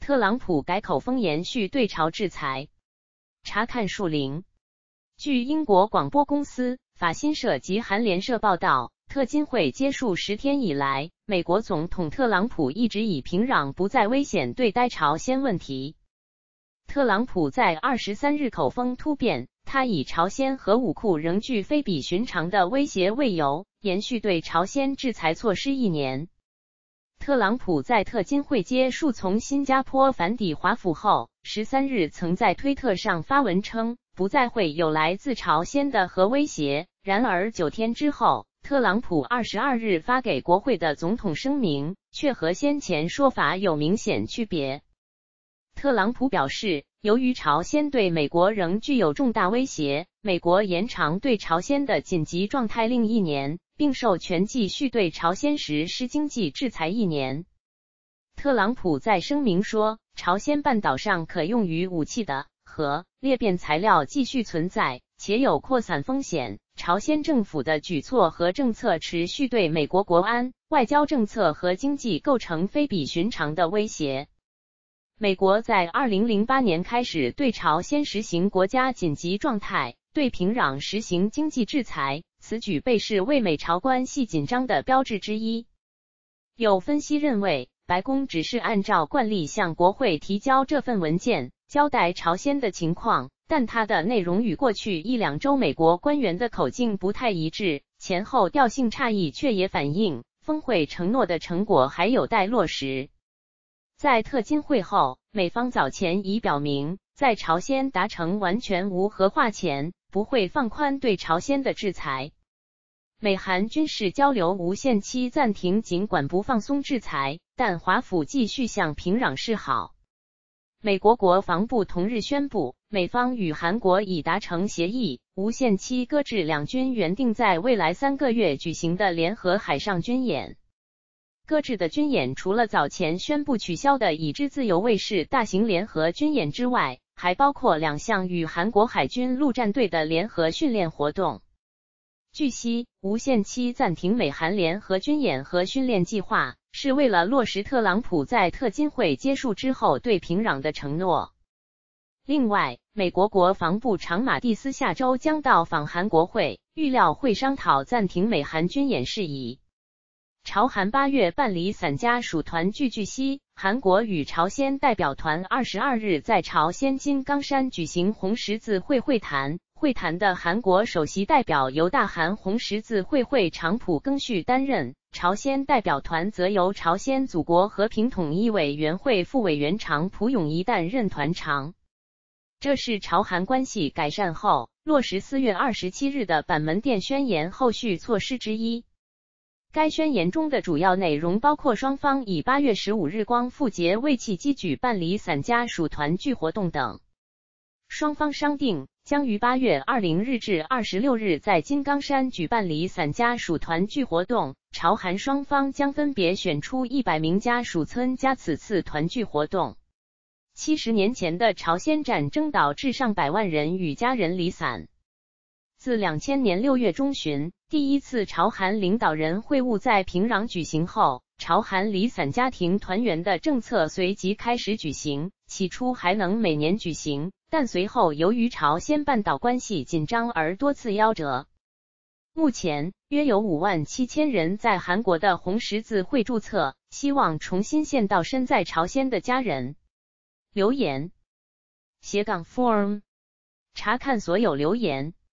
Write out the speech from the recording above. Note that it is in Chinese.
特朗普改口风延续对朝制裁。查看树林。据英国广播公司、法新社及韩联社报道，特金会结束10天以来，美国总统特朗普一直以平壤不再危险对待朝鲜问题。特朗普在23日口风突变，他以朝鲜核武库仍具非比寻常的威胁为由，延续对朝鲜制裁措施1年。特朗普在特金会结束从新加坡返抵华府后，13日曾在推特上发文称，不再会有来自朝鲜的核威胁。然而9天之后，特朗普22日发给国会的总统声明，却和先前说法有明显区别。特朗普表示，由于朝鲜对美国仍具有重大威胁，美国延长对朝鲜的紧急状态令1年，并授权继续对朝鲜实施经济制裁1年。特朗普在声明说，朝鲜半岛上可用于武器的核裂变材料继续存在，且有扩散风险。朝鲜政府的举措和政策持续对美国国安、外交政策和经济构成非比寻常的威胁。美国在2008年开始对朝鲜实行国家紧急状态，对平壤实行经济制裁，此举被视为美朝关系紧张的标志之一。有分析认为，白宫只是按照惯例向国会提交这份文件，交代朝鲜的情况，但它的内容与过去1-2周美国官员的口径不太一致，前后调性差异却也反映峰会承诺的成果还有待落实。在特金会后，美方早前已表明，在朝鲜达成完全无核化前，不会放宽对朝鲜的制裁。美韩军事交流无限期暂停，尽管不放松制裁，但华府继续向平壤示好。美国国防部同日宣布，美方与韩国已达成协议，无限期搁置两军原定在未来3个月举行的联合海上军演。搁置的军演除了早前宣布取消的已知自由卫士大型联合军演之外，还包括2项与韩国海军陆战队的联合训练活动。据悉，无限期暂停美韩联合军演和训练计划，是为了落实特朗普在特金会结束之后对平壤的承诺。另外，美国国防部长马蒂斯下周将到访韩国会，预料会商讨暂停美韩军演事宜。朝韩8月办理伞家属团聚。据悉，韩国与朝鲜代表团22日在朝鲜金刚山举行红十字会会谈，会谈的韩国首席代表由大韩红十字会会长朴耕旭担任，朝鲜代表团则由朝鲜祖国和平统一委员会副委员长朴永仪担任团长。这是朝韩关系改善后落实4月27日的板门店宣言后续措施之一。该宣言中的主要内容包括双方以8月15日光复节为契机举办理伞家属团聚活动等。双方商定将于8月20日至26日在金刚山举办理伞家属团聚活动，朝韩双方将分别选出100名家属参加此次团聚活动。70年前的朝鲜战争导致上百万人与家人离散。自2000年6月中旬，第一次朝韩领导人会晤在平壤举行后，朝韩离散家庭团圆的政策随即开始举行，起初还能每年举行，但随后由于朝鲜半岛关系紧张而多次夭折。目前，约有57000人在韩国的红十字会注册，希望重新见到身在朝鲜的家人。留言：forum， 查看所有留言。